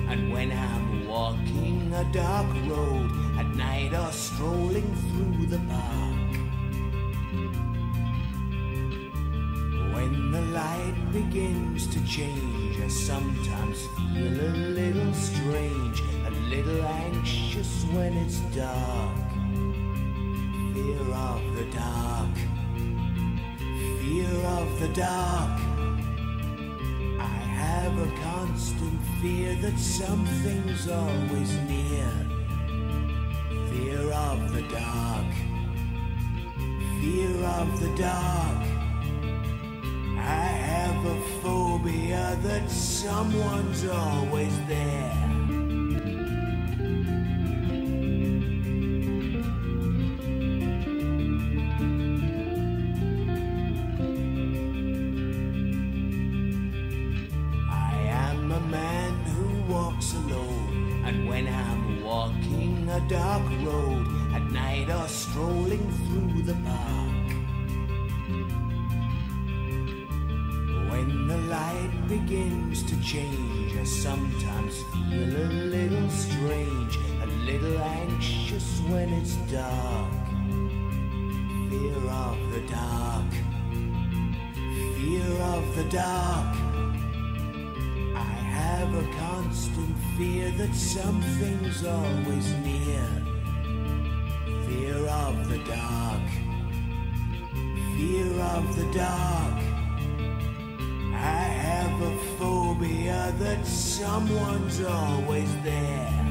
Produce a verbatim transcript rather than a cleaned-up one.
And when I'm walking a dark road at night or strolling through the park, when the light begins to change, I sometimes feel a little strange, a little anxious when it's dark. Fear of the dark, fear of the dark. I have a constant fear that something's always near. Fear of the dark, fear of the dark. I have a phobia that someone's always there. Alone, and when I'm walking a dark road at night or strolling through the park, when the light begins to change, I sometimes feel a little strange, a little anxious when it's dark. Fear of the dark, fear of the dark. I have a constant fear that something's always near. Fear of the dark, fear of the dark. I have a phobia that someone's always there.